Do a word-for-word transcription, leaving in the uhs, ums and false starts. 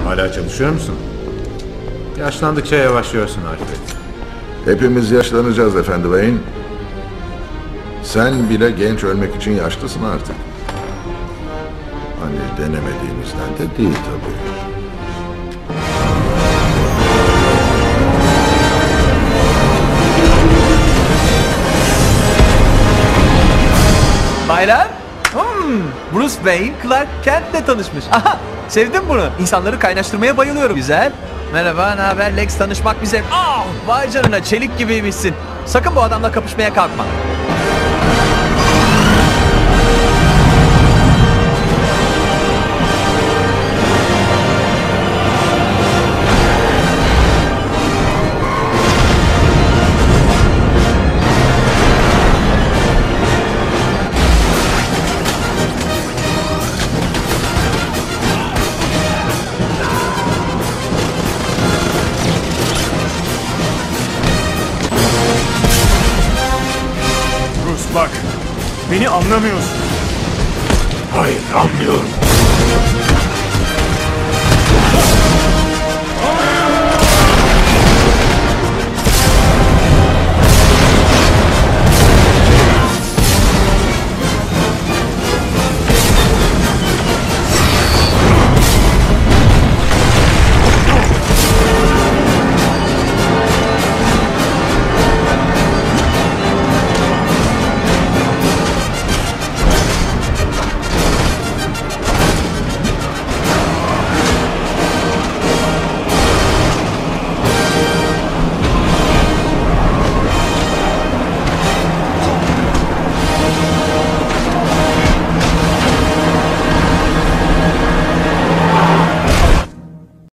Hala çalışıyor musun? Yaşlandıkça yavaşlıyorsun Alfred. Hepimiz yaşlanacağız efendi Wayne. Sen bile genç ölmek için yaşlısın artık. Hani denemediğimizden de değil tabii. Baylar. Hmm, Bruce Wayne, Clark Kent'le tanışmış. Aha, sevdim bunu. İnsanları kaynaştırmaya bayılıyorum. Güzel. Merhaba, ne haber Lex? Tanışmak bize. Aa, vay canına, çelik gibiymişsin. Sakın bu adamla kapışmaya kalkma. Bak, beni anlamıyorsun. Hayır, anlıyorum.